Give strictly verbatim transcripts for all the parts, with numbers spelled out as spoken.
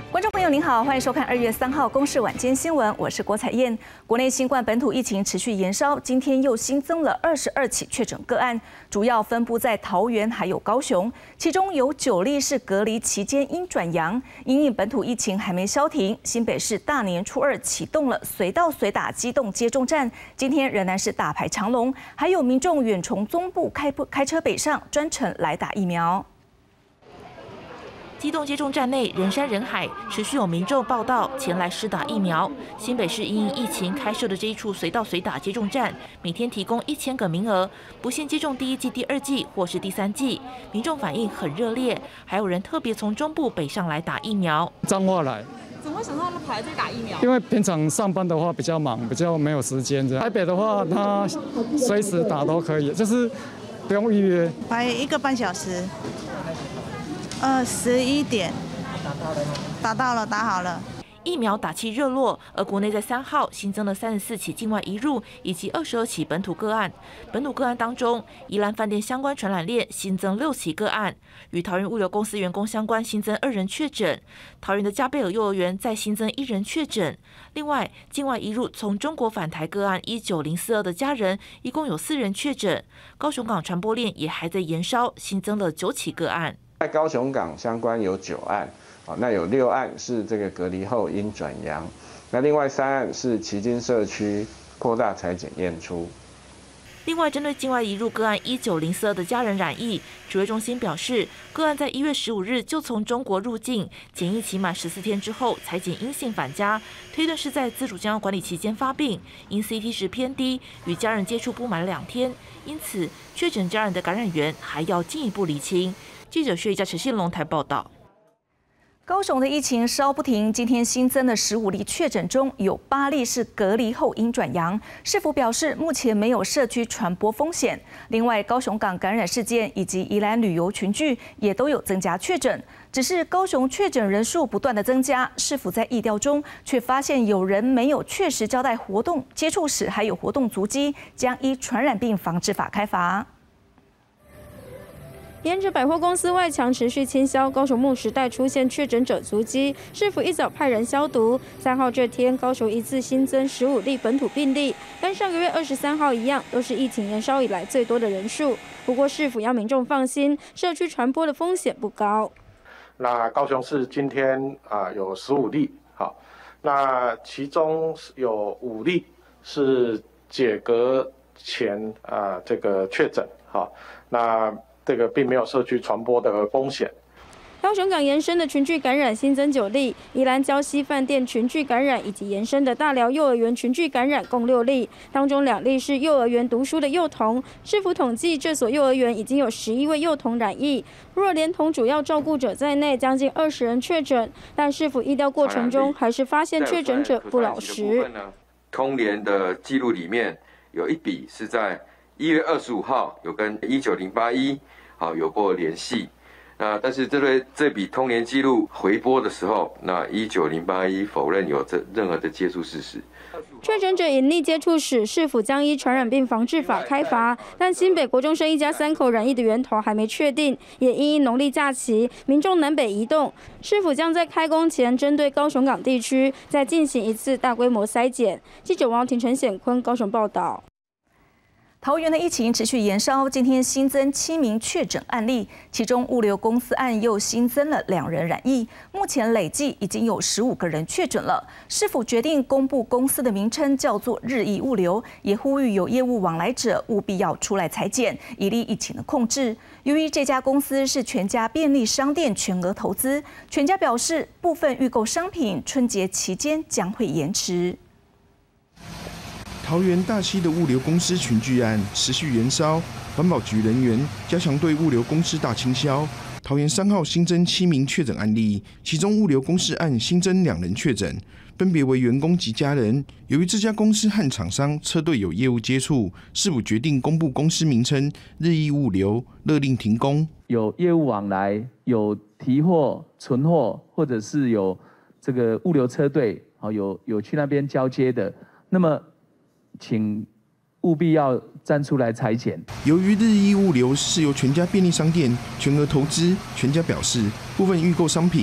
观众朋友您好，欢迎收看二月三号公视晚间新闻，我是郭彩燕。国内新冠本土疫情持续延烧，今天又新增了二十二起确诊个案，主要分布在桃园还有高雄，其中有九例是隔离期间因转阳。因应本土疫情还没消停，新北市大年初二启动了随到随打机动接种站，今天仍然是大排长龙，还有民众远从中部开开车北上，专程来打疫苗。 机动接种站内人山人海，持续有民众报到前来施打疫苗。新北市因应疫情开设的这一处随到随打接种站，每天提供一千个名额，不限接种第一剂、第二剂或是第三剂。民众反应很热烈，还有人特别从中部北上来打疫苗。 彰化来， 怎么会想到排队打疫苗？ 因为平常上班的话比较忙，比较没有时间。台北的话，他随时打都可以，就是不用预约， 排一个半小时。 呃，十一点，打到了，打好了。 疫苗打气热络，而国内在三号新增了三十四起境外移入以及二十二起本土个案。本土个案当中，宜兰饭店相关传染链新增六起个案，与桃园物流公司员工相关新增二人确诊。桃园的加贝尔幼儿园再新增一人确诊。另外，境外移入从中国返台个案一九零四二的家人，一共有四人确诊。高雄港传播链也还在延烧，新增了九起个案。 在高雄港相关有九案，啊，那有六案是这个隔离后因转阳，那另外三案是旗津社区扩大采检验出。 另外，针对境外移入个案一九零四二的家人染疫，指挥中心表示，个案在一月十五日就从中国入境，检疫期满十四天之后采检阴性返家，推断是在自主健康管理期间发病，因 C T 值偏低，与家人接触不满两天，因此确诊家人的感染源还要进一步厘清。 记者薛一家陈信龙台报道。 高雄的疫情稍不停，今天新增的十五例确诊中，有八例是隔离后因转阳。市府表示，目前没有社区传播风险。另外，高雄港感染事件以及宜兰旅游群聚也都有增加确诊，只是高雄确诊人数不断的增加，市府在疫调中却发现有人没有确实交代活动接触史还有活动足迹，将依传染病防治法开罚。 沿着百货公司外墙持续清消，高雄梦时代出现确诊者足迹，市府一早派人消毒。三号这天，高雄一次新增十五例本土病例，跟上个月二十三号一样，都是疫情延烧以来最多的人数。不过，市府要民众放心，社区传播的风险不高。 那高雄市今天啊有十五例，好，那其中有五例是解隔前啊这个确诊，好，那。 这个并没有社区传播的风险。 高雄港延伸的群聚感染新增九例，宜兰礁溪饭店群聚感染以及延伸的大寮幼儿园群聚感染共六例，当中两例是幼儿园读书的幼童。市府统计，这所幼儿园已经有十一位幼童染疫，若连同主要照顾者在内，将近二十人确诊。但市府疫调过程中，还是发现确诊者不老实。 通联的记录里面有一笔是在一月二十五号有跟一九零八一。 好，有过联系，那但是这对这笔通联记录回拨的时候，那一九零八一否认有这任何的接触事实。 确诊者隐匿接触史，市府将依传染病防治法开罚，但新北国中生一家三口染疫的源头还没确定，也因因农历假期，民众南北移动，市府将在开工前针对高雄港地区再进行一次大规模筛检。记者王庭、陈显坤高雄报道。 桃园的疫情持续延烧，今天新增七名确诊案例，其中物流公司案又新增了两人染疫，目前累计已经有十五个人确诊了。市府决定公布公司的名称叫做日益物流，也呼吁有业务往来者务必要出来采检，以利疫情的控制。由于这家公司是全家便利商店全额投资，全家表示部分预购商品春节期间将会延迟。 桃园大溪的物流公司群聚案持续延烧，环保局人员加强对物流公司大清消。桃园三号新增七名确诊案例，其中物流公司案新增两人确诊，分别为员工及家人。由于这家公司和厂商车队有业务接触，市府决定公布公司名称日益物流，勒令停工。 有业务往来，有提货、存货，或者是有这个物流车队，好有有去那边交接的，那么。 请务必要站出来裁剪。 由于日益物流是由全家便利商店全额投资，全家表示部分预购商品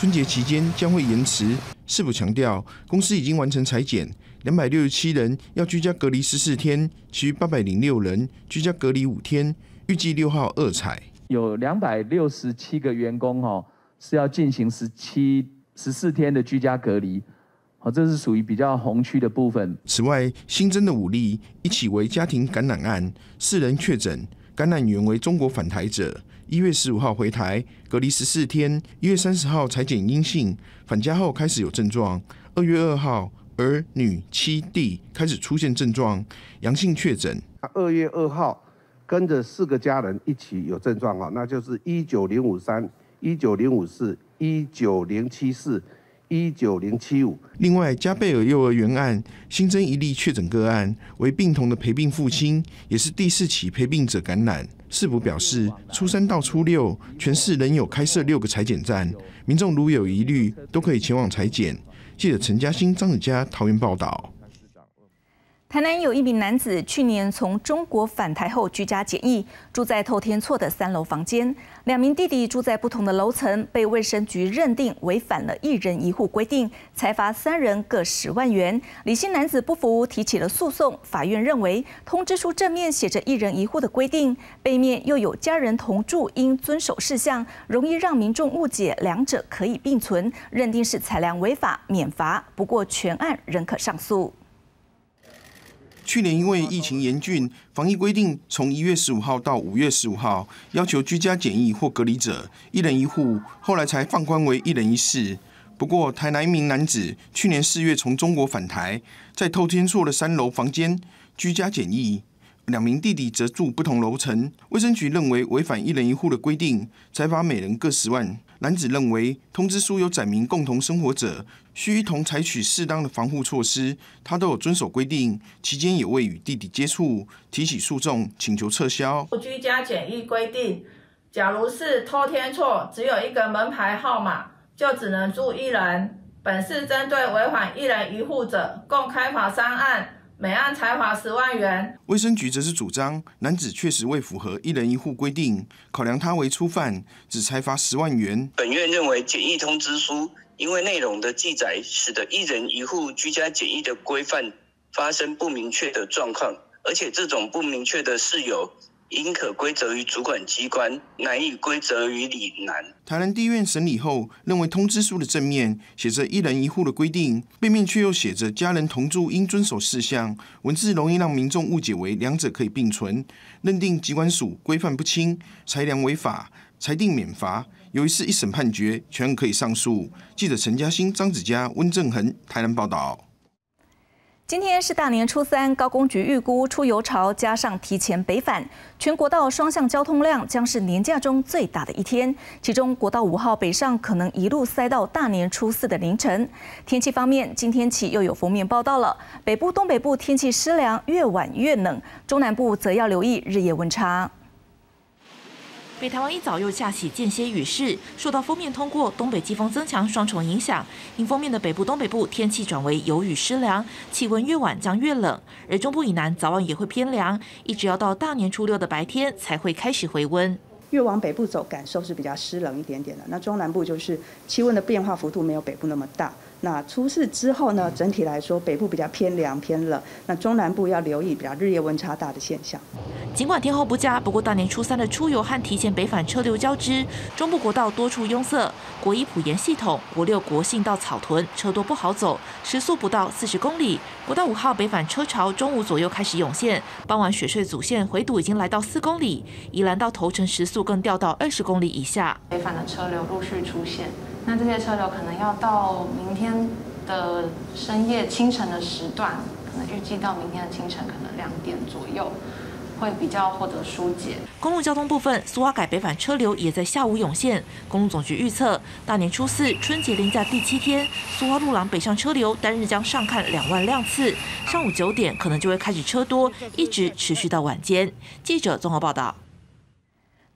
春节期间将会延迟。市府强调，公司已经完成裁减，两百六十七人要居家隔离十四天，其余八百零六人居家隔离五天，预计六号二采。 有两百六十七个员工哦，是要进行十七十四天的居家隔离。好，这是属于比较红区的部分。 此外，新增的五例，一起为家庭感染案，四人确诊，感染源为中国返台者。一月十五号回台隔离十四天，一月三十号采检阴性，返家后开始有症状。二月二号，儿女妻弟开始出现症状，阳性确诊。 二月二号跟着四个家人一起有症状，那就是一九零五三、一九零五四、一九零七四。一九零七五。 另外，加贝尔幼儿园案新增一例确诊个案，为病童的陪病父亲，也是第四起陪病者感染。市府表示，初三到初六，全市仍有开设六个采检站，民众如有疑虑，都可以前往采检。记者陈嘉欣、张子佳桃园报道。 台南有一名男子去年从中国返台后居家检疫，住在透天厝的三楼房间。两名弟弟住在不同的楼层，被卫生局认定违反了一人一户规定，裁罚三人各十万元。李姓男子不服，提起了诉讼。法院认为，通知书正面写着一人一户的规定，背面又有家人同住应遵守事项，容易让民众误解两者可以并存，认定是裁量违法，免罚。不过全案仍可上诉。 去年因为疫情严峻，防疫规定从一月十五号到五月十五号，要求居家检疫或隔离者一人一户，后来才放宽为一人一室。不过，台南一名男子去年四月从中国返台，在透天厝的三楼房间居家检疫，两名弟弟则住不同楼层。卫生局认为违反一人一户的规定，裁罚每人各十万。男子认为通知书有载明共同生活者需一同采取适当的防护措施，他都有遵守规定，期间也未与弟弟接触，提起诉讼，请求撤销。 居家检疫规定，假如是透天厝只有一个门牌号码，就只能住一人。本市针对违反一人一户者，共开罚三案。每案裁罚十万元。 卫生局则是主张男子确实未符合一人一户规定，考量他为初犯，只裁罚十万元。 本院认为检疫通知书因为内容的记载，使得一人一户居家检疫的规范发生不明确的状况，而且这种不明确的事由应可归责于主管机关，难以归责于李男。 台南地院审理后认为，通知书的正面写着一人一户的规定，背面却又写着家人同住应遵守事项，文字容易让民众误解为两者可以并存，认定疾管署规范不清，裁量违法，裁定免罚。由于是一审判决，全案可以上诉。记者陈嘉欣、张子佳、温正恒台南报道。 今天是大年初三，高工局预估出游潮加上提前北返，全国道双向交通量将是年假中最大的一天。其中国道五号北上可能一路塞到大年初四的凌晨。天气方面，今天起又有封面报道了，北部、东北部天气湿凉，越晚越冷，中南部则要留意日夜温差。 北台湾一早又下起间歇雨势，受到锋面通过、东北季风增强双重影响，迎风面的北部、东北部天气转为有雨湿凉，气温越晚将越冷，而中部以南早晚也会偏凉，一直要到大年初六的白天才会开始回温。 越往北部走，感受是比较湿冷一点点的。那中南部就是气温的变化幅度没有北部那么大。那初四之后呢，整体来说北部比较偏凉偏冷，那中南部要留意比较日夜温差大的现象。 尽管天候不佳，不过大年初三的出游和提前北返车流交织，中部国道多处拥塞，国一埔盐系统、国六国信到草屯车多不好走，时速不到四十公里。国道五号北返车潮中午左右开始涌现，傍晚雪隧阻线回堵已经来到四公里，宜兰到头城时速更掉到二十公里以下。 北返的车流陆续出现。那这些车流可能要到明天的深夜清晨的时段，可能预计到明天的清晨可能两点左右会比较获得疏解。 公路交通部分，苏花改北返车流也在下午涌现。公路总局预测，大年初四春节连假第七天，苏花路廊北上车流单日将上看两万辆次，上午九点可能就会开始车多，一直持续到晚间。记者综合报道。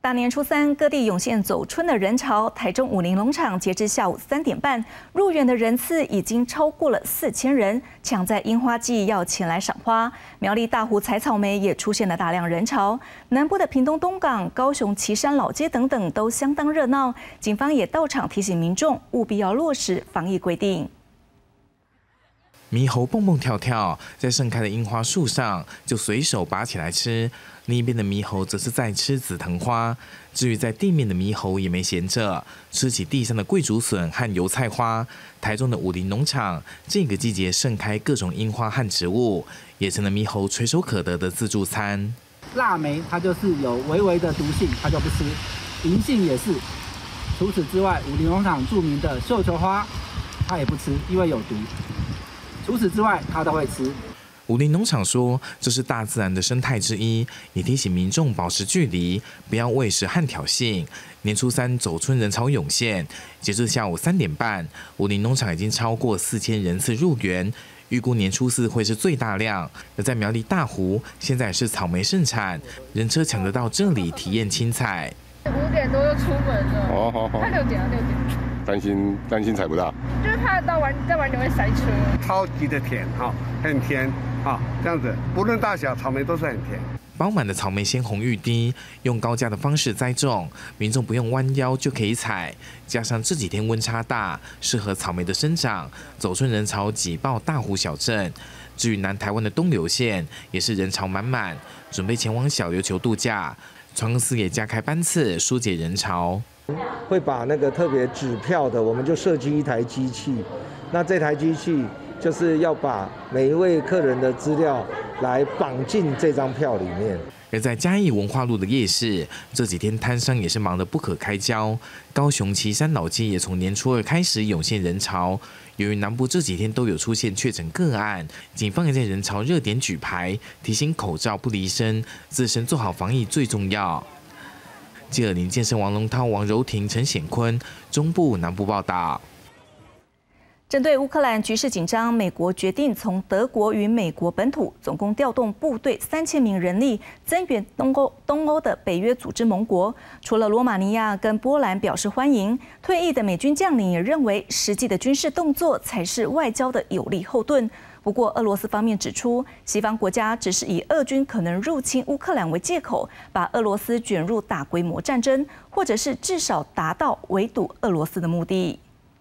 大年初三，各地涌现走春的人潮。台中武林农场截至下午三点半，入园的人次已经超过了四千人，抢在樱花季要前来赏花。苗栗大湖采草莓也出现了大量人潮。南部的屏东东港、高雄旗山老街等等都相当热闹。警方也到场提醒民众务必要落实防疫规定。 猕猴蹦蹦跳跳，在盛开的樱花树上就随手拔起来吃。另一边的猕猴则是在吃紫藤花。至于在地面的猕猴也没闲着，吃起地上的桂竹笋和油菜花。台中的武林农场这个季节盛开各种樱花和植物，也成了猕猴垂手可得的自助餐。 腊梅它就是有微微的毒性，它就不吃；银杏也是。除此之外，武林农场著名的绣球花，它也不吃，因为有毒。除此之外，它都会吃。 武林农场说，这是大自然的生态之一，也提醒民众保持距离，不要喂食和挑衅。年初三走春人潮涌现，截至下午三点半，武林农场已经超过四千人次入园，预估年初四会是最大量。而在苗栗大湖，现在是草莓盛产，人车抢得到这里体验青采。 五点多就出门了， 哦，好好， 快六点了，六点。 担心担心采不到， 就是怕到晚在晚点会塞车。 超级的甜哈，很甜啊，这样子，不论大小，草莓都是很甜。 饱满的草莓鲜红欲滴，用高架的方式栽种，民众不用弯腰就可以采。加上这几天温差大，适合草莓的生长，走春人潮挤爆大湖小镇。至于南台湾的东流县，也是人潮满满，准备前往小琉球度假。船公司也加开班次，疏解人潮。 会把那个特别纸票的，我们就设计一台机器，那这台机器就是要把每一位客人的资料来绑进这张票里面。 而在嘉义文化路的夜市，这几天摊商也是忙得不可开交。高雄旗山老街也从年初二开始涌现人潮。由于南部这几天都有出现确诊个案，警方也在人潮热点举牌，提醒口罩不离身，自身做好防疫最重要。记者林建生、王龙涛、王柔婷、陈显坤，中部南部报道。 针对乌克兰局势紧张，美国决定从德国与美国本土总共调动部队三千名人力，增援东欧东欧的北约组织盟国。除了罗马尼亚跟波兰表示欢迎，退役的美军将领也认为，实际的军事动作才是外交的有力后盾。不过，俄罗斯方面指出，西方国家只是以俄军可能入侵乌克兰为借口，把俄罗斯卷入大规模战争，或者是至少达到围堵俄罗斯的目的。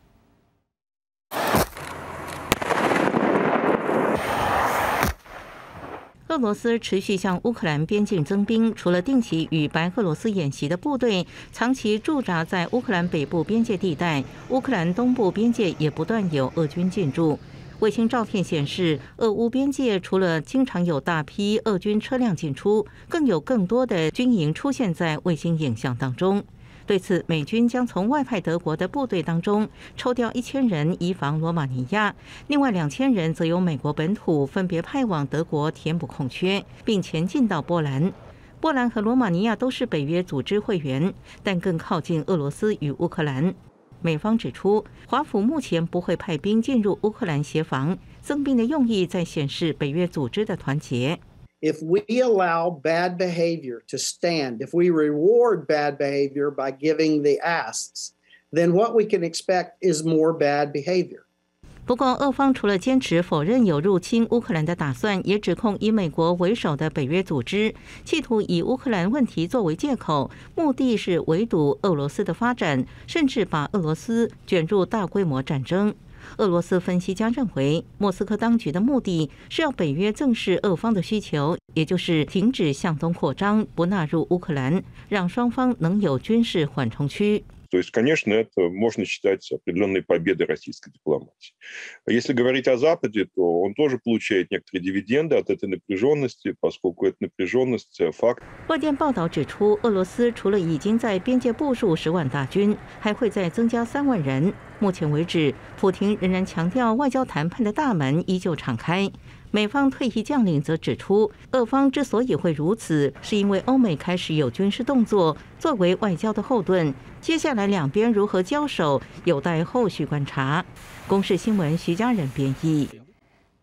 俄罗斯持续向乌克兰边境增兵，除了定期与白俄罗斯演习的部队，长期驻扎在乌克兰北部边界地带，乌克兰东部边界也不断有俄军进驻。卫星照片显示，俄乌边界除了经常有大批俄军车辆进出，更有更多的军营出现在卫星影像当中。对此，美军将从外派德国的部队当中抽调一千人移防罗马尼亚，另外两千人则由美国本土分别派往德国填补空缺，并前进到波兰。波兰和罗马尼亚都是北约组织会员，但更靠近俄罗斯与乌克兰。美方指出，华府目前不会派兵进入乌克兰协防，增兵的用意在显示北约组织的团结。 If we allow bad behavior to stand, if we reward bad behavior by giving the asks, then what we can expect is more bad behavior. 不过，俄方除了坚持否认有入侵乌克兰的打算，也指控以美国为首的北约组织企图以乌克兰问题作为借口，目的是围堵俄罗斯的发展，甚至把俄罗斯卷入大规模战争。俄罗斯分析家认为，莫斯科当局的目的是要北约正视俄方的需求，也就是停止向东扩张，不纳入乌克兰，让双方能有军事缓冲区。 То есть, конечно, это можно считать определенной победой российской дипломатии. Если говорить о Западе, то он тоже получает некоторые дивиденды от этой напряженности, поскольку эта напряженность факт. 外电报道指出，俄罗斯除了已经在边界部署十万大军，还会再增加三万人。目前为止，普廷仍然强调外交谈判的大门依旧敞开。美方退役将领则指出，俄方之所以会如此，是因为欧美开始有军事动作作为外交的后盾。接下来两边如何交手，有待后续观察。公视新闻徐家人编译。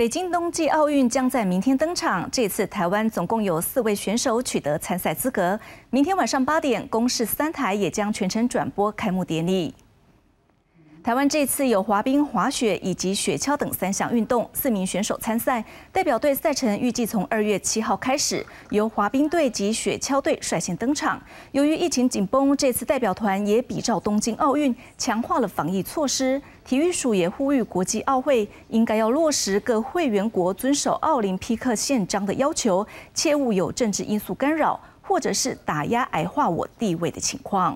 北京冬季奥运将在明天登场。这次台湾总共有四位选手取得参赛资格。明天晚上八点，公视三台也将全程转播开幕典礼。台湾这次有滑冰、滑雪以及雪橇等三项运动，四名选手参赛。代表队赛程预计从二月七号开始，由滑冰队及雪橇队率先登场。由于疫情紧绷，这次代表团也比照东京奥运，强化了防疫措施。体育署也呼吁国际奥会应该要落实各会员国遵守奥林匹克宪章的要求，切勿有政治因素干扰，或者是打压矮化我地位的情况。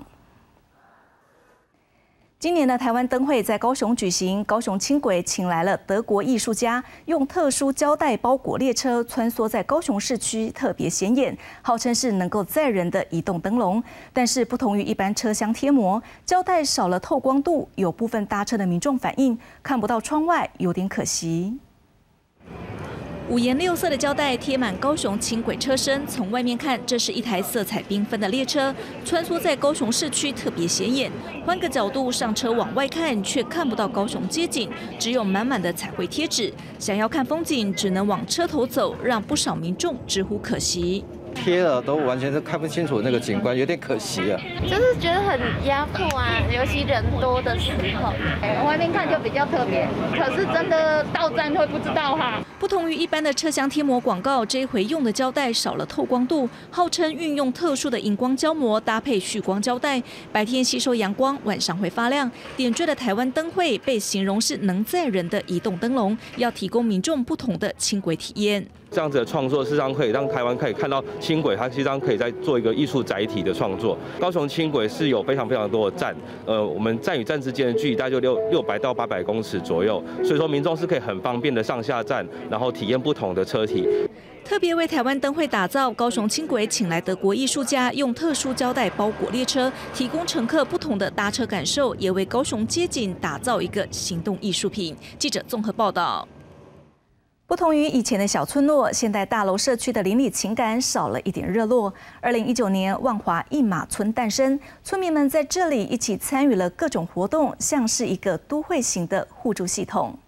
今年的台湾灯会在高雄举行，高雄轻轨请来了德国艺术家，用特殊胶带包裹列车穿梭在高雄市区，特别显眼，号称是能够载人的移动灯笼。但是不同于一般车厢贴膜，胶带少了透光度，有部分搭车的民众反映看不到窗外，有点可惜。五颜六色的胶带贴满高雄轻轨车身，从外面看，这是一台色彩缤纷的列车，穿梭在高雄市区，特别显眼。换个角度上车往外看，却看不到高雄街景，只有满满的彩绘贴纸。想要看风景，只能往车头走，让不少民众直呼可惜。 贴了都完全是看不清楚那个景观，有点可惜啊。 就是觉得很压迫啊，尤其人多的时候，哎，外面看就比较特别，可是真的到站会不知道哈。 不同于一般的车厢贴膜广告，这一回用的胶带少了透光度，号称运用特殊的荧光胶膜搭配蓄光胶带，白天吸收阳光，晚上会发亮。点缀的台湾灯会被形容是能载人的移动灯笼，要提供民众不同的轻轨体验。 这样子的创作，事实上可以让台湾可以看到轻轨，它实际上可以在做一个艺术载体的创作。高雄轻轨是有非常非常多的站，呃，我们站与站之间的距离大概就六六百到八百公尺左右，所以说民众是可以很方便的上下站，然后体验不同的车体。 特别为台湾灯会打造，高雄轻轨请来德国艺术家，用特殊胶带包裹列车，提供乘客不同的搭车感受，也为高雄街景打造一个行动艺术品。记者综合报道。不同于以前的小村落，现代大楼社区的邻里情感少了一点热络。二零一九年，万华一马村诞生，村民们在这里一起参与了各种活动，像是一个都会型的互助系统。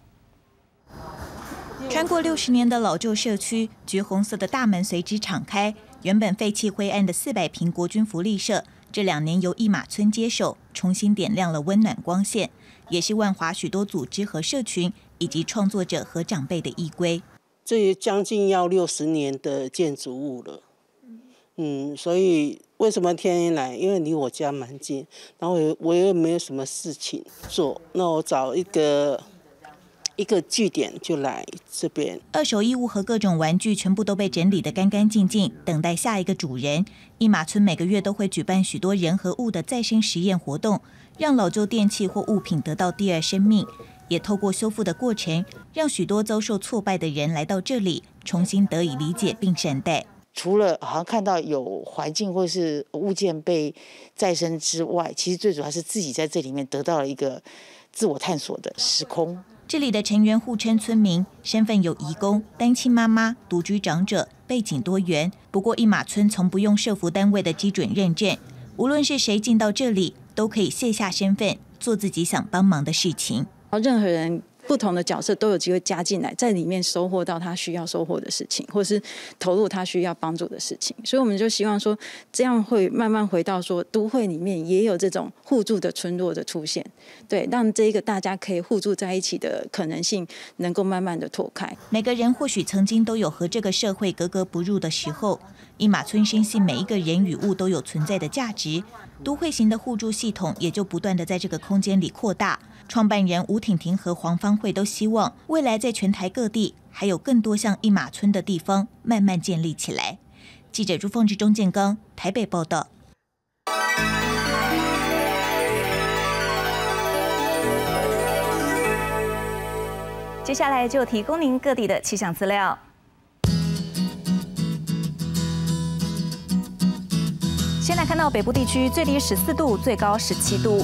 穿过六十年的老旧社区，橘红色的大门随之敞开。原本废弃灰暗的四百坪国军福利社，这两年由一马村接手，重新点亮了温暖光线，也是万华许多组织和社群以及创作者和长辈的依归。 这也将近要六十年的建筑物了，嗯，所以为什么天天来？因为离我家蛮近，然后我我也没有什么事情做，那我找一个一个据点就来这边。 二手衣物和各种玩具全部都被整理得干干净净，等待下一个主人。一马村每个月都会举办许多人和物的再生实验活动，让老旧电器或物品得到第二生命。也透过修复的过程，让许多遭受挫败的人来到这里，重新得以理解并善待。 除了好像看到有环境或是物件被再生之外，其实最主要是自己在这里面得到了一个自我探索的时空。 这里的成员互称村民，身份有移工、单亲妈妈、独居长者，背景多元。不过一马村从不用社福单位的基准认证，无论是谁进到这里，都可以卸下身份，做自己想帮忙的事情。 任何人不同的角色都有机会加进来，在里面收获到他需要收获的事情，或是投入他需要帮助的事情。所以我们就希望说，这样会慢慢回到说，都会里面也有这种互助的村落的出现，对，让这个大家可以互助在一起的可能性能够慢慢的拓开。 每个人或许曾经都有和这个社会格格不入的时候，一马村深信每一个人与物都有存在的价值，都会型的互助系统也就不断的在这个空间里扩大。创办人吴婷婷和黄芳慧都希望未来在全台各地还有更多像一马村的地方慢慢建立起来。记者朱凤芝、钟建刚台北报道。 接下来就提供您各地的气象资料。先来看到北部地区，最低十四度，最高十七度。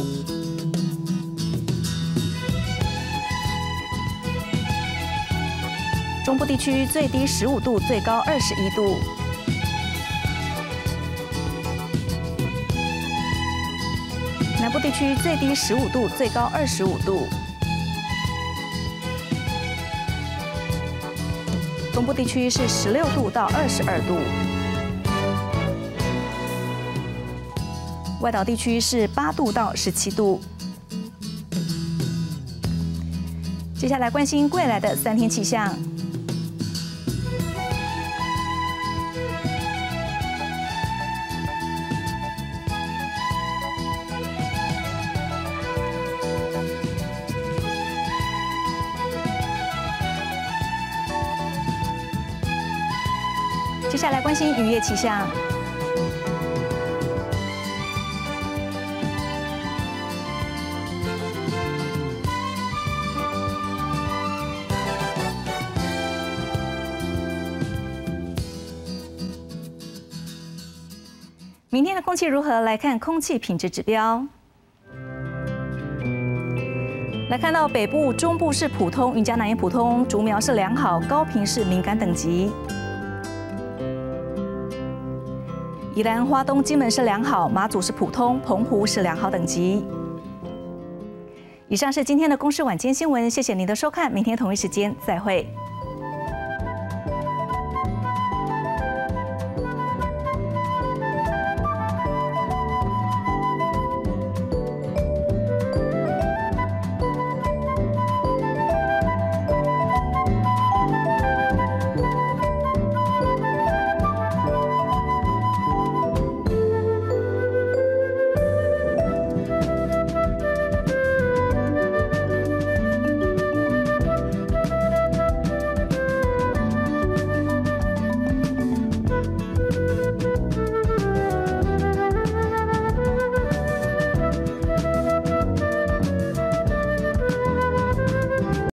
中部地区最低十五度，最高二十一度。南部地区最低十五度，最高二十五度。 东部地区是十六度到二十二度，外岛地区是八度到十七度。接下来关心未来的三天气象。接下来关心渔业气象。明天的空气如何？来看空气品质指标。来看到北部、中部是普通，云嘉南也普通，竹苗是良好，高屏是敏感等级。宜兰、花东、金门是良好，马祖是普通，澎湖是良好等级。以上是今天的公视晚间新闻，谢谢您的收看，明天同一时间再会。